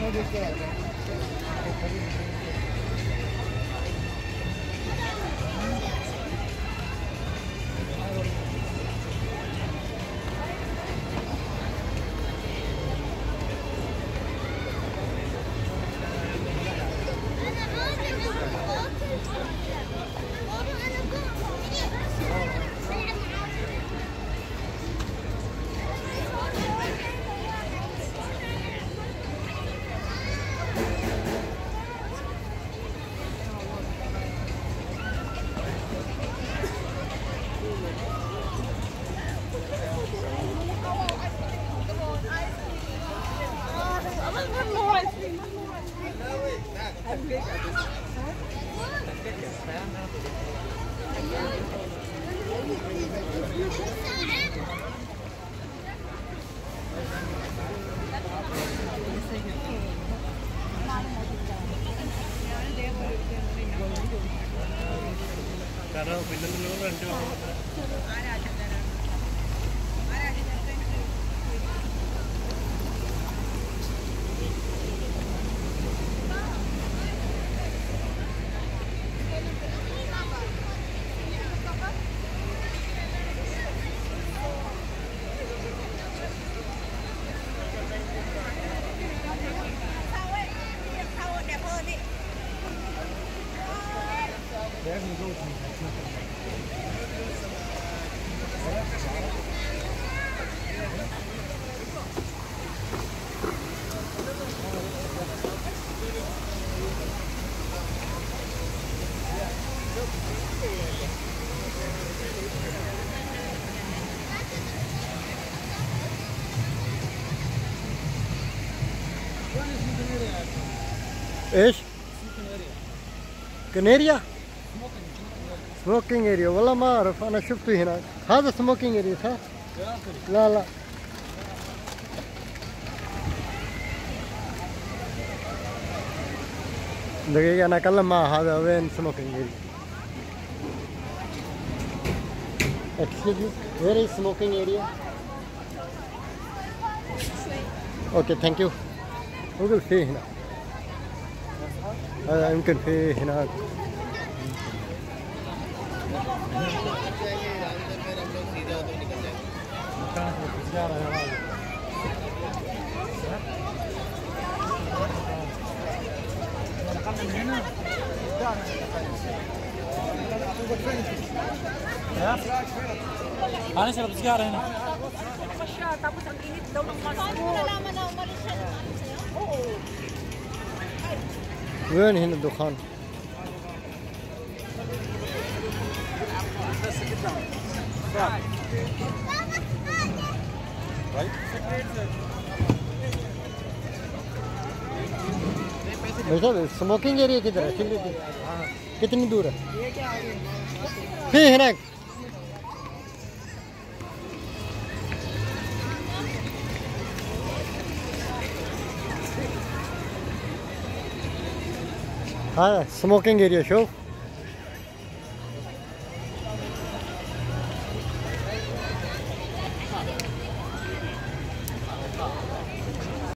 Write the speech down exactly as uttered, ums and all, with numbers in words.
Karena pindah dulu kan cuma. ايش؟ كناريا؟ سموكينج اريا والله ما اعرف انا شفته هناك هذا سموكينج اريا صح؟ لا لا دقيقة انا اكلم مع هذا وين سموكينج اريا Excuse me, where is smoking area? Okay, thank you. وقل فيه هنا هذا يمكن فيه هناك أنا شرب سيجارة هنا. وين هنا الدخان؟ Smoking area किधर है? कितनी दूर है? फिर هناك हाँ स्मोकिंग एरिया शो